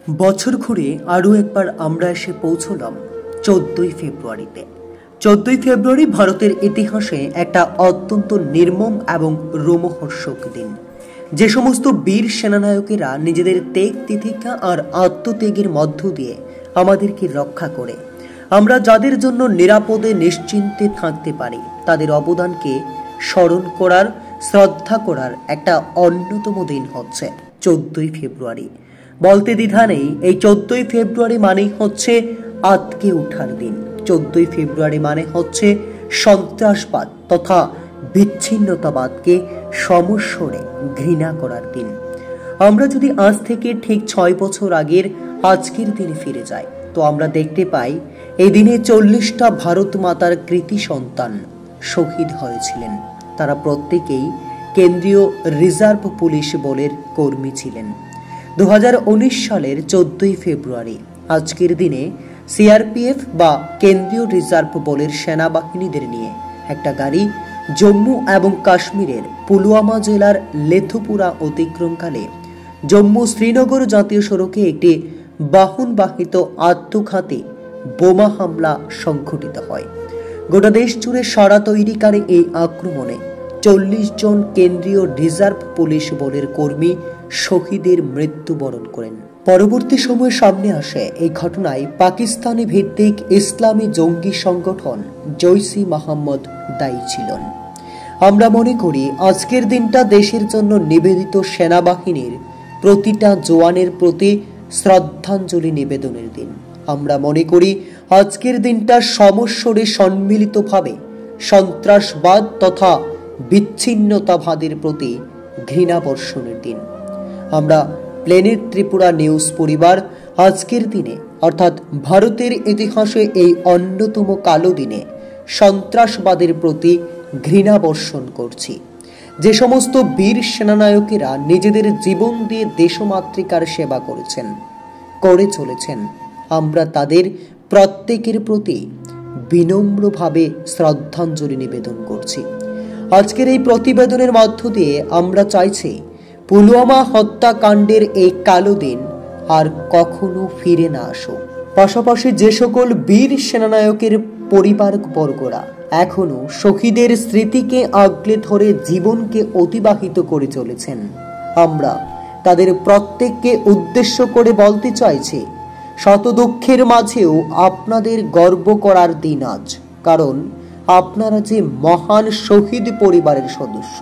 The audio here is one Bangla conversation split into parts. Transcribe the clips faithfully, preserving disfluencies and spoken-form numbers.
বছর ঘুরে আরও একবার আমরা এসে পৌঁছলাম চোদ্দই ফেব্রুয়ারিতে। চোদ্দই ফেব্রুয়ারি ভারতের ইতিহাসে একটা অত্যন্ত নির্মম এবং রোমহর্ষক দিন। যে সমস্ত বীর সেনানায়কেরা নিজেদের ত্যাগ তিতিক্ষা আর আত্মত্যাগের মধ্য দিয়ে আমাদেরকে রক্ষা করে আমরা যাদের জন্য নিরাপদে নিশ্চিন্তে থাকতে পারি, তাদের অবদানকে স্মরণ করার, শ্রদ্ধা করার একটা অন্যতম দিন হচ্ছে চোদ্দই ফেব্রুয়ারি। বলতে দ্বিধা নেই, এই চোদ্দই ফেব্রুয়ারি মানেই হচ্ছে আতকে ওঠার দিন। চোদ্দই ফেব্রুয়ারি মানে হচ্ছে সন্ত্রাসবাদ তথা বিচ্ছিন্নতাবাদকে সমস্বরে ঘৃণা করার দিন। আমরা যদি আজ থেকে ঠিক ছয় বছর আগের আজকের দিনে ফিরে যাই, তো আমরা দেখতে পাই এই দিনে চল্লিশটা ভারত মাতার কৃতি সন্তান শহীদ হয়েছিলেন। তারা প্রত্যেকেই কেন্দ্রীয় রিজার্ভ পুলিশ বলের কর্মী ছিলেন। দু হাজার উনিশ সালের চোদ্দই ফেব্রুয়ারি আজকের দিনে সিআরপিএফ বা কেন্দ্রীয় রিজার্ভ বলের সেনাবাহিনীদের নিয়ে একটা গাড়ি জম্মু এবং কাশ্মীরের পুলওয়ামা জেলার লেথুপুরা অতিক্রমকালে জম্মু শ্রীনগর জাতীয় সড়কে একটি বাহনবাহিত আত্মঘাতী বোমা হামলা সংঘটিত হয়। গোটা দেশ জুড়ে সাড়া তৈরিকারী এই আক্রমণে চল্লিশ জন কেন্দ্রীয় রিজার্ভ পুলিশ বলের কর্মী শহীদের মৃত্যুবরণ করেন। পরবর্তী সময়ে সামনে আসে এই ঘটনায় পাকিস্তানি ভিত্তিক ইসলামী জঙ্গি সংগঠন জৈশ-ই মোহাম্মদ দায়ী ছিলেন। আমরা মনে করি আজকের দিনটা দেশের জন্য নিবেদিত সেনাবাহিনীর প্রতিটা জওয়ানের প্রতি শ্রদ্ধাঞ্জলি নিবেদনের দিন। আমরা মনে করি আজকের দিনটা সমস্বরে সম্মিলিতভাবে সন্ত্রাসবাদ তথা বিচ্ছিন্নতাবাদের প্রতি ঘৃণা বর্ষণের দিন। আমরা প্লেনেট ত্রিপুরা নিউজ পরিবার আজকের দিনে অর্থাৎ ভারতের ইতিহাসে এই অন্যতম কালো দিনে সন্ত্রাসবাদের প্রতি ঘৃণা বর্ষণ করছি। যে সমস্ত বীর সেনানায়কেরা নিজেদের জীবন দিয়ে দেশমাতৃকার সেবা করেছেন, করে চলেছেন, আমরা তাদের প্রত্যেকের প্রতি বিনম্রভাবে শ্রদ্ধাঞ্জলি নিবেদন করছি। আজকের এই প্রতিবেদনের মধ্য দিয়ে আমরা চাইছি পুলওয়ামা হত্যাকাণ্ডের এই কালো দিন আর কখনো ফিরে না আসুক। পাশাপাশি যে সকল বীর সেনানায়কের পরিবারবর্গরা এখনো শহীদের স্মৃতিকে আগলে ধরে জীবনকে অতিবাহিত করে চলেছেন, আমরা তাদের প্রত্যেককে উদ্দেশ্য করে বলতে চাইছি, শত দুঃখের মাঝেও আপনাদের গর্ব করার দিন আজ, কারণ আপনারা যে মহান শহীদ পরিবারের সদস্য।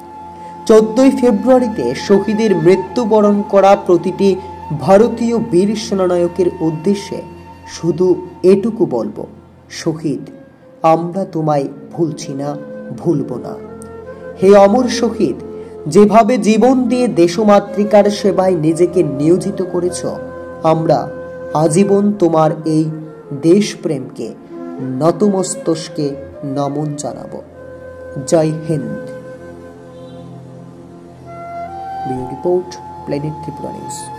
চোদ্দই ফেব্রুয়ারিতে শহীদের মৃত্যুবরণ করা প্রতিটি ভারতীয় বীর সেনানায়কের উদ্দেশ্যে শুধু এটুকু বলবো, শহীদ, আমরা তোমায় ভুলছি না, ভুলব না। হে অমর শহীদ, যেভাবে জীবন দিয়ে দেশমাতৃকার সেবায় নিজেকে নিয়োজিত করেছ, আমরা আজীবন তোমার এই দেশপ্রেমকে নতমস্তকে নমন জানাবো। Jai Hind. Report planet Tripura news.